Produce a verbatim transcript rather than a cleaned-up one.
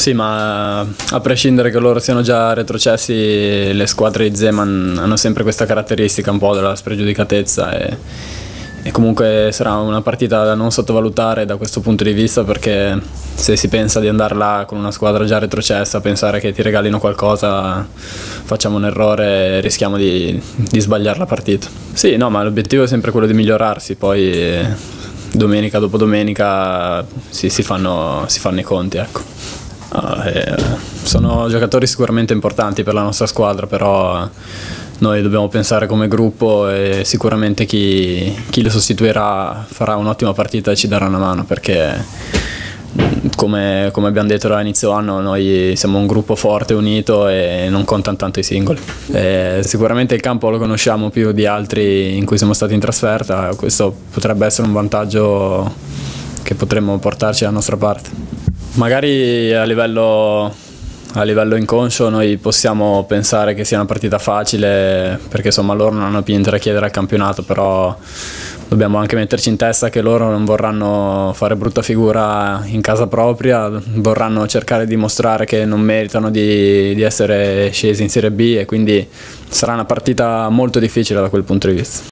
Sì, ma a prescindere che loro siano già retrocessi, le squadre di Zeman hanno sempre questa caratteristica un po' della spregiudicatezza e, e comunque sarà una partita da non sottovalutare da questo punto di vista, perché se si pensa di andare là con una squadra già retrocessa, pensare che ti regalino qualcosa, facciamo un errore e rischiamo di, di sbagliare la partita. Sì, no, ma l'obiettivo è sempre quello di migliorarsi, poi domenica dopo domenica si, si, fanno, si fanno i conti, ecco. Ah, eh, sono giocatori sicuramente importanti per la nostra squadra, però noi dobbiamo pensare come gruppo e sicuramente chi, chi lo sostituirà farà un'ottima partita e ci darà una mano, perché come, come abbiamo detto dall'inizio anno noi siamo un gruppo forte, unito e non contano tanto i singoli. E sicuramente il campo lo conosciamo più di altri in cui siamo stati in trasferta, questo potrebbe essere un vantaggio che potremmo portarci dalla nostra parte. Magari a livello, a livello inconscio noi possiamo pensare che sia una partita facile, perché insomma loro non hanno più niente da chiedere al campionato, però dobbiamo anche metterci in testa che loro non vorranno fare brutta figura in casa propria, vorranno cercare di dimostrare che non meritano di, di essere scesi in Serie B, e quindi sarà una partita molto difficile da quel punto di vista.